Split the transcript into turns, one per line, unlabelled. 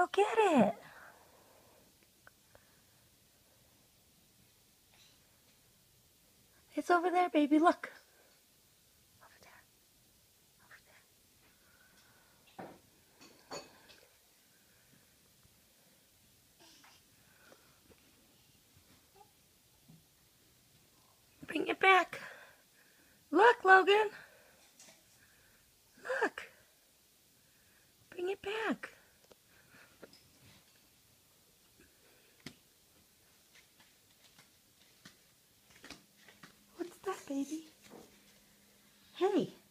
Go get it. It's over there, baby. Look. Over there. Over there. Bring it back. Look, Logan. Look. Bring it back. What's that, baby? Hey.